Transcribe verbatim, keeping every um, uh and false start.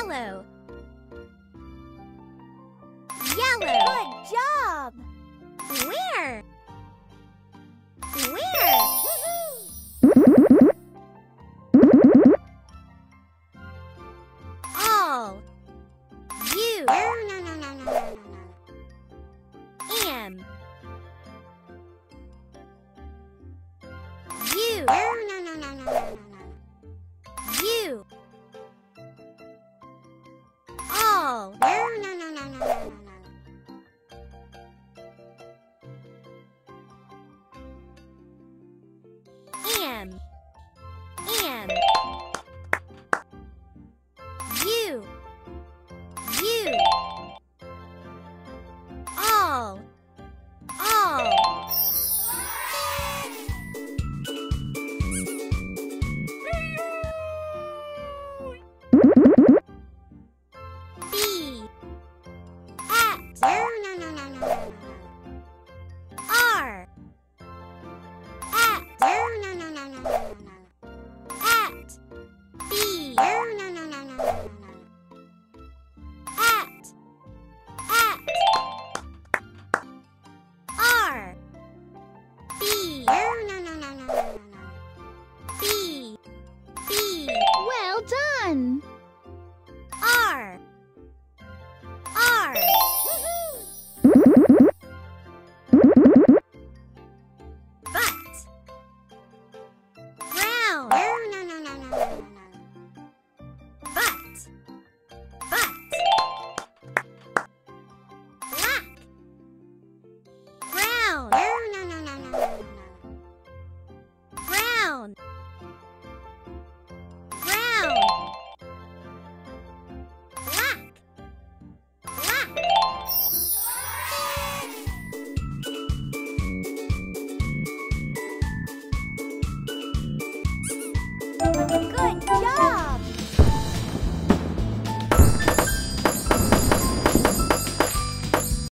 Yellow. Yellow. Good job! Where? Where? All. U. No, no, no, no, no, no, no, no. Am. U. No, no, no, no, no, no, no, no. U. All. No,